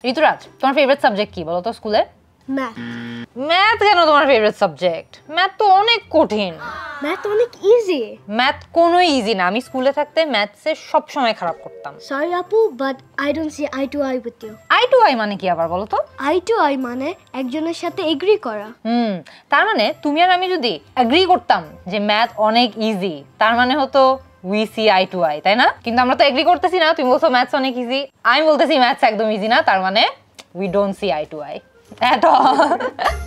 ঋতুরাজ, তোমার favourite subject কি বলো তো স্কুলে? ম্যাথ। ম্যাথ কেন তোমার ফেভারিট সাবজেক্ট? ম্যাথ তো অনেক কঠিন। ম্যাথ অনেক ইজি। ম্যাথ কোনো ইজি না। আমি স্কুলে থাকতে ম্যাথসে সব সময় খারাপ করতাম। সরি আপু, but I don't see eye to eye with you. Eye to eye মানে কি আবার বলো তো? আই টু আই মানে একজনের সাথে এগ্রি করা। তার মানে তুমি আর আমি যদি এগ্রি করতাম যে ম্যাথ অনেক ইজি, তার মানে হতো we see eye to eye, তাই না? কিন্তু আমরা তো এগ্রি করতেছি না। তুমি বলছো ম্যাথস অনেক ইজি, আমি বলতেছি ম্যাথস একদম ইজি না, তার মানে we don't see eye to eye at all.